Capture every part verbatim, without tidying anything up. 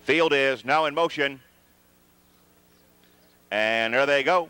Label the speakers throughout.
Speaker 1: Field is now in motion. And there they go.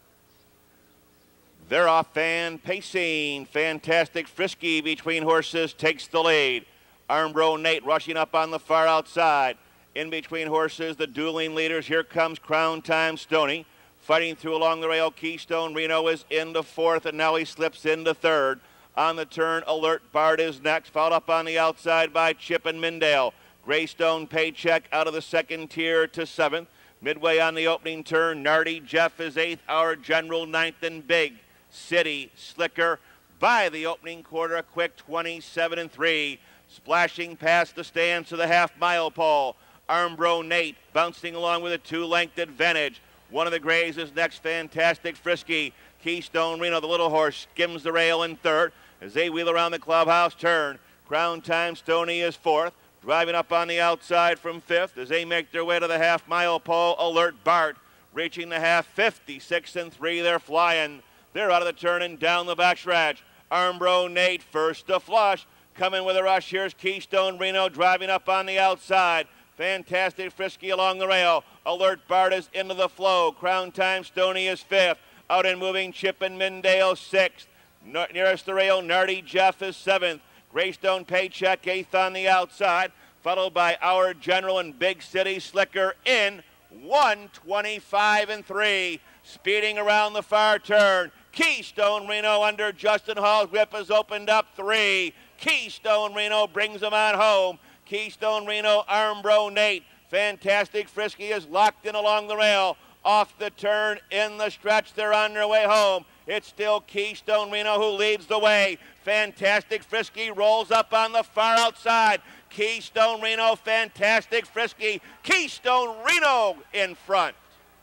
Speaker 1: They're off and pacing. Fantastic Frisky between horses takes the lead. Armbro Nate rushing up on the far outside. In between horses, the dueling leaders. Here comes Crown Time Stoney. Fighting through along the rail, Keystone Reno is into fourth, and now he slips into third. On the turn, Alert Bard is next, followed up on the outside by Chip and Mindale. Greystone Paycheck out of the second tier to seventh. Midway on the opening turn, Nardy Jeff is eighth, Our General ninth, and Big City Slicker by the opening quarter, a quick twenty-seven and three. Splashing past the stands to the half-mile pole. Armbro Nate bouncing along with a two-length advantage. One of the grays is next, Fantastic Frisky. Keystone Reno, the little horse, skims the rail in third. As they wheel around the clubhouse turn, Crown Time Stoney is fourth. Driving up on the outside from fifth as they make their way to the half-mile pole, Alert Bart. Reaching the half, fifty-six and three, they're flying. They're out of the turn and down the backstretch. Armbro Nate first to flush. Coming with a rush, here's Keystone Reno driving up on the outside. Fantastic Frisky along the rail. Alert Bart is into the flow. Crown Time Stoney is fifth. Out and moving, Chip and Mindale sixth. No, nearest the rail, Nardy Jeff is seventh. Greystone Paycheck eighth on the outside. Followed by Our General and Big City Slicker in one twenty-five and three. Speeding around the far turn. Keystone Reno under Justin Hall's whip has opened up three. Keystone Reno brings them on home. Keystone Reno, Armbro Nate. Fantastic Frisky is locked in along the rail. Off the turn, in the stretch, they're on their way home. It's still Keystone Reno who leads the way. Fantastic Frisky rolls up on the far outside. Keystone Reno, Fantastic Frisky. Keystone Reno in front.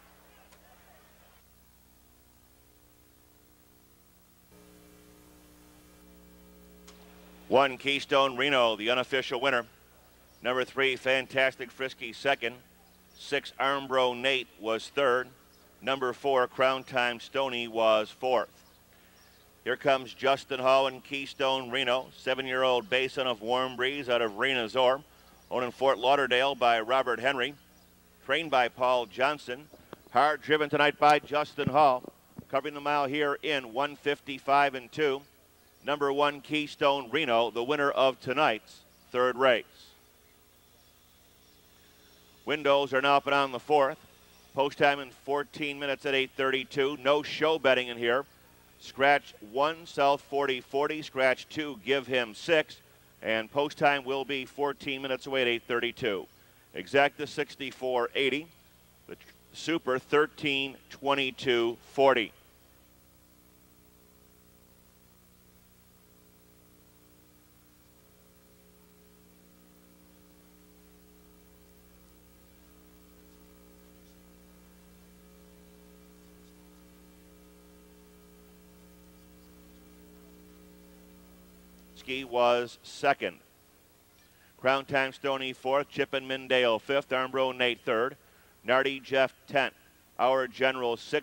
Speaker 1: One, Keystone Reno, the unofficial winner. Number three, Fantastic Frisky, second. Six, Armbro Nate was third. Number four, Crown Time Stoney was fourth. Here comes Justin Hall and Keystone Reno, seven-year-old Basin of Warm Breeze out of Renazor, owned in Fort Lauderdale by Robert Henry, trained by Paul Johnson. Hard driven tonight by Justin Hall, covering the mile here in one fifty-five and two. Number one, Keystone Reno, the winner of tonight's third race. Windows are now up and on the fourth. Post time in fourteen minutes at eight thirty-two. No show betting in here. Scratch one, South forty forty. Scratch two, give him six. And post time will be fourteen minutes away at eight thirty-two. Exacta sixty-four eighty. The Super thirteen twenty-two forty. Was second. Crown Time Stoney fourth, Chip and Mindale fifth, Armbro Nate third, Nardy Jeff tenth, Our General sixth.